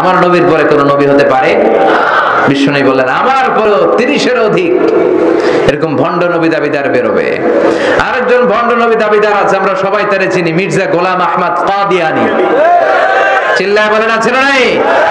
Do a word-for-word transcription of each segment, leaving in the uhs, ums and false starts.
আমার নবীর পরে কোন নবী হতে পারে? বিশ্বনবী বললেন আমার পরেও তিরিশের অধিক এরকম ভণ্ড নবী দাবিদার বেরোবে। আরেকজন ভণ্ড নবী দাবিদার আছে, আমরা সবাই তারে চিনি, মির্জা গোলাম আহমদ কাদিয়ানী। চিল্লায় বলেন আছে না নাই?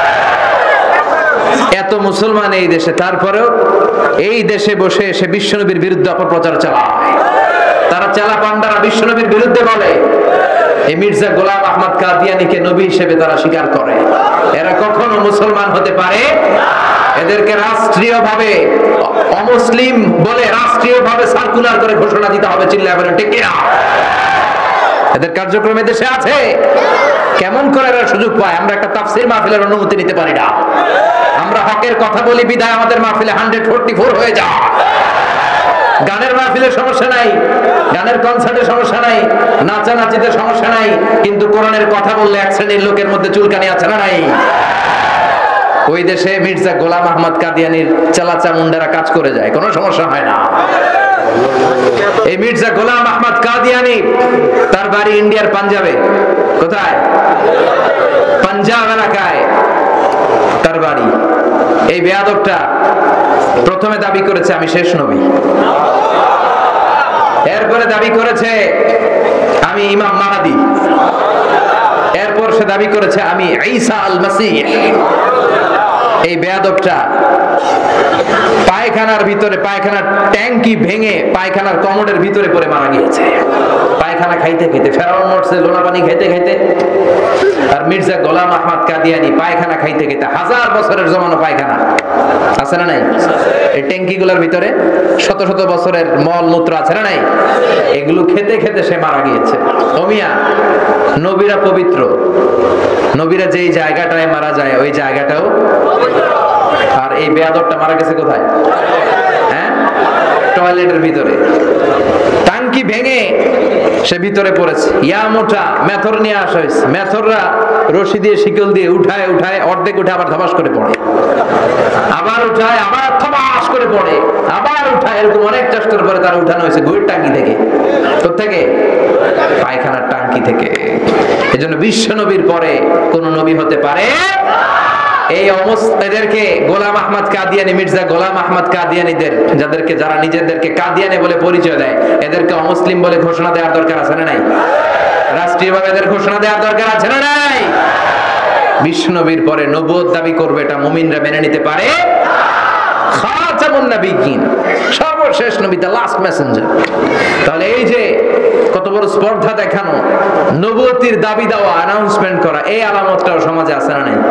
এত মুসলমান এই দেশে, তারপরেও এই দেশে বসে এসে বিশ্বনবীর বিরুদ্ধে অপপ্রচার চালায়। তারা চালা পান্ডারা বিশ্বনবীর বিরুদ্ধে বলে। এই মির্জা গোলাম আহমদ কাদিয়ানীকে নবী হিসেবে তারা স্বীকার করে। এরা কখনো মুসলমান হতে পারে? এদেরকে রাষ্ট্রীয়ভাবে অমুসলিম বলে রাষ্ট্রীয়ভাবে সার্কুলার করে ঘোষণা দিতে হবে। চিল্লায় বলেন ঠিক কিনা? এদের কার্যক্রমে দেশে আছে। কেমন করে এরা সুযোগ পায়? আমরা একটা তাফসীর মাহফিলের অনুমতি নিতে পারি না। আমরা হকের কথা বলি বিদায় আমাদের মাহফিলে একশো চুয়াল্লিশ হয়ে যায়। গানের মাহফিলে সমস্যা নাই, গানের কনসার্টে সমস্যা নাই, নাচানাচিতে সমস্যা নাই, কিন্তু কোরআনের কথা বললে এক শ্রেণীর লোকের মধ্যে চুলকানি আছে না নাই? ওই দেশে মির্জা গোলাম আহমদ কাদিয়ানীর চালাচা মুন্ডারা কাজ করে যায়, কোনো সমস্যা হয় না। এই মির্জা গোলাম আহমদ কাদিয়ানী, তার বাড়ি ইন্ডিয়ার পাঞ্জাবে। কোথায়? পাঞ্জাব এলাকায় তার বাড়ি। এই বেয়াদবটা প্রথমে দাবি করেছে আমি শেষ নবী, এরপরে দাবি করেছে আমি ইমাম মাহদী, এরপর সে দাবি করেছে আমি ঈসা আল মাসীহ। এই বেয়াদবটা পায়খানার ভিতরে, পায়খানার ট্যাঙ্কি ভেঙে পায়খানার কমোডের ভিতরে পড়ে মারা গিয়েছে। পায়খানা খাইতে খাইতে, ফেরাউন মরছে লোনা পানি খাইতে খাইতে, আর মির্জা গোলাম আহমদ কাদিয়ানী পায়খানা খাইতে খাইতে, হাজার বছরের জমানো পায়খানা আছে না নাই? এই ট্যাঙ্কি গুলোর ভিতরে শত শত বছরের মল মূত্র আছে না নাই? এগুলো খেতে খেতে সে মারা গিয়েছে। ওমিয়া, নবীরা পবিত্র, নবীরা যেই জায়গাটায় মারা যায় ওই জায়গাটাও, আর এই বেয়াদবটা মারা গেছে কোথায়? হ্যাঁ, টয়লেটের ভিতরে। টাঙ্কি ভেঙে সে ভিতরে পড়েছে। ইয়া মোটা মেথর নিয়ে আসা হয়েছে, মেথররা রশি দিয়ে শিকল দিয়ে উঠায় উঠায়, অর্ধেক উঠে আবার ধবাস করে পড়ে, আবার উঠায় আবার ধবাস করে পড়ে, আবার উঠায়, এরকম অনেক চেষ্টার পরে তারা উঠানো হয়েছে গভীর টাঙ্কি থেকে। কোত্থেকে? পায়খানার টাঙ্কি থেকে। এজন্য বিশ্ব নবীর পরে কোন নবী হতে পারে? এই এদেরকে গোলাম আহমদ কাদিয়ানী, মির্জা গোলাম আহমদ কাদিয়ানীদের, যাদেরকে যারা নিজেদেরকে কাদিয়ানী বলে পরিচয় দেয়, এদেরকে অমুসলিম বলে ঘোষণা দেওয়ার দরকার আছে না নাই? রাষ্ট্রীয়ভাবে এদের ঘোষণা দেওয়ার দরকার আছে না নাই? বিশ্বনবীর পরে নবুয়ত দাবি করবে, এটা মুমিনরা মেনে নিতে পারে? খাতামুন নবিয়্যিন, সর্বশেষ নবী, দ্য লাস্ট মেসেঞ্জার। তাহলে এই যে কত বড় স্পর্ধা দেখানো, নবুয়তির দাবি দেওয়া, অ্যানাউন্সমেন্ট করা, এই আলামতটাও সমাজে আছে না নাই?